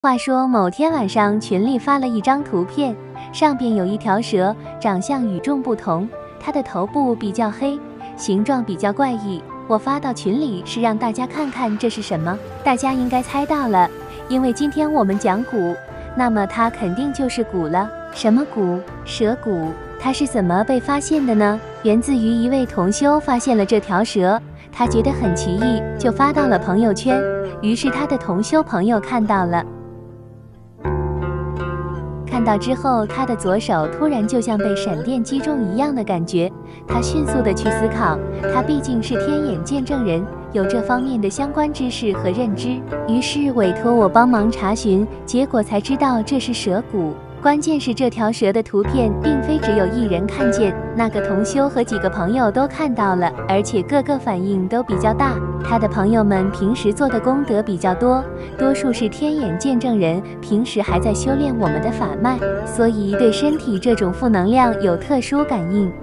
话说某天晚上，群里发了一张图片，上边有一条蛇，长相与众不同，它的头部比较黑，形状比较怪异。我发到群里是让大家看看这是什么，大家应该猜到了，因为今天我们讲蛊，那么它肯定就是蛊了。什么蛊？蛇蛊。它是怎么被发现的呢？源自于一位同修发现了这条蛇，他觉得很奇异，就发到了朋友圈，于是他的同修朋友看到了。看到之后，他的左手突然就像被闪电击中一样的感觉。他迅速的去思考，他毕竟是天眼见证人，有这方面的相关知识和认知，于是委托我帮忙查询，结果才知道这是蛇蛊。关键是这条蛇的图片并非只有一人看见，那个同修和几个朋友都看到了，而且个个反应都比较大。他的朋友们平时做的功德比较多，多数是天眼见证人，平时还在修炼我们的法脉，所以对身体这种负能量有特殊感应。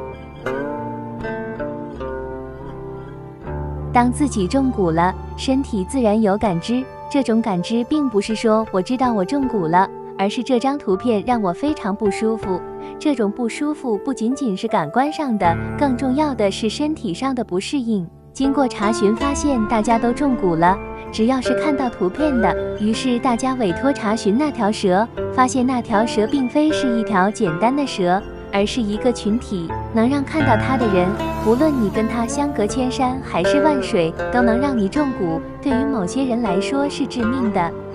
当自己中蛊了，身体自然有感知，这种感知并不是说我知道我中蛊了，而是这张图片让我非常不舒服。这种不舒服不仅仅是感官上的，更重要的是身体上的不适应。经过查询发现大家都中蛊了，只要是看到图片的，于是大家委托查询那条蛇，发现那条蛇并非是一条简单的蛇，而是一个群体，能让看到它的人，无论你跟他相隔千山还是万水，都能让你中蛊，对于某些人来说是致命的。